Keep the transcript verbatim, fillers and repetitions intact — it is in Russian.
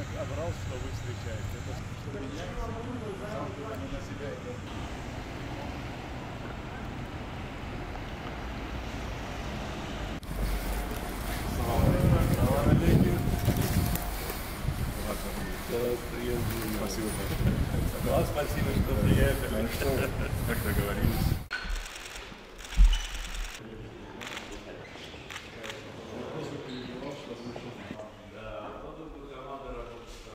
обрал, что вы встречаете. Это что меняется, на самом деле не на себя. Спасибо большое. Вам спасибо, что приехали. Как договорились.